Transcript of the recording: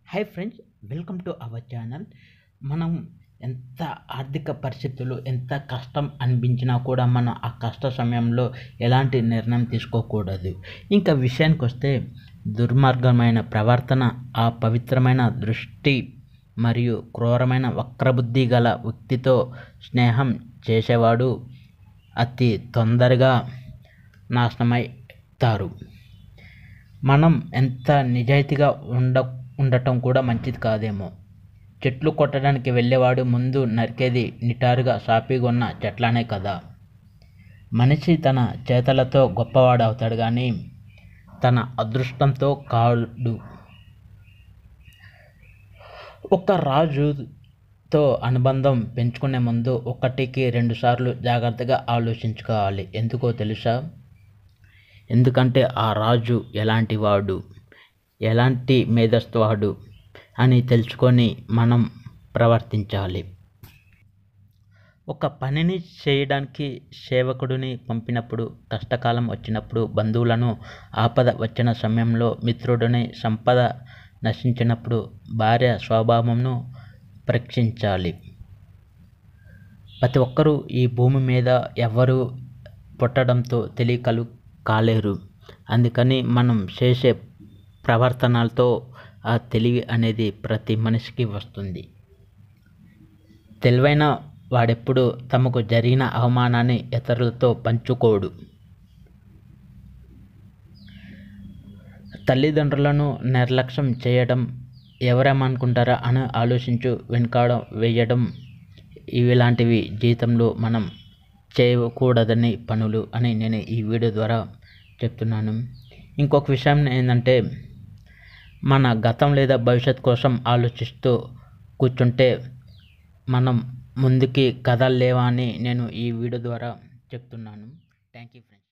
Hi friends, welcome to our channel. మనం ఎంత ఆర్థిక పరిస్థితులు ఎంత కష్టం అనిపించినా కూడా మనం ఆ కష్ట సమయంలో ఎలాంటి నిర్ణయం తీసుకోకూడదు. ఇంకా విషయానికి వస్తే దుర్మార్గమైన ప్రవర్తన, ఆ పవిత్రమైన దృష్టి మరియు క్రూరమైన వక్రబుద్ధి గల వ్యక్తితో స్నేహం చేసేవాడు అతి తొందరగా నాశనమవుతారు. మనం ఎంత నిజాయితీగా ఉండటం కూడా మంచిది కాదేమో. చెట్లు కొట్టడానికి వెళ్ళేవాడు ముందు నరికేది నిటారుగా సాఫీగా ఉన్న చెట్లనే కదా. మనిషి తన చేతలతో గొప్పవాడు అవుతాడు కానీ తన అదృష్టంతో కాడు. ఒక రాజుతో అనుబంధం పెంచుకునే ముందు 1కి 2 సార్లు జాగ్రత్తగా ఆలోచించుకోవాలి. ఎందుకో తెలుసా? ఎందుకంటే ఆ రాజు ఎలాంటి వాడు, ఎలాంటి మేధస్సువాడు అని తెలుసుకొని మనం ప్రవర్తించాలి. ఒక పనిని చేయడానికి సేవకుడిని పంపినప్పుడు, కష్టకాలం వచ్చినప్పుడు, బంధువులను ఆపద వచ్చిన సమయంలో, మిత్రుడిని సంపద నశించినప్పుడు భార్య స్వభావంను పరీక్షించాలి. ప్రతి ఒక్కరూ ఈ భూమి మీద ఎవరు పుట్టడంతో తెలియకలు కాలేరు. అందుకని మనం చేసే ప్రవర్తనలతో ఆ తెలివి అనేది ప్రతి మనిషికి వస్తుంది. తెలివైన వాడెప్పుడు తమకు జరిగిన అవమానాన్ని ఇతరులతో పంచుకోడు. తల్లిదండ్రులను నిర్లక్ష్యం చేయడం, ఎవరేమనుకుంటారా అని ఆలోచించు వెనుకాడ వేయడం, ఇలాంటివి జీవితంలో మనం చేయకూడదని పనులు అని నేను ఈ వీడియో ద్వారా చెప్తున్నాను. ఇంకొక విషయం ఏంటంటే, మన గతం లేదా భవిష్యత్తు కోసం ఆలోచిస్తూ కూర్చుంటే మనం ముందుకి కదలలేవా అని నేను ఈ వీడియో ద్వారా చెప్తున్నాను. Thank you friends.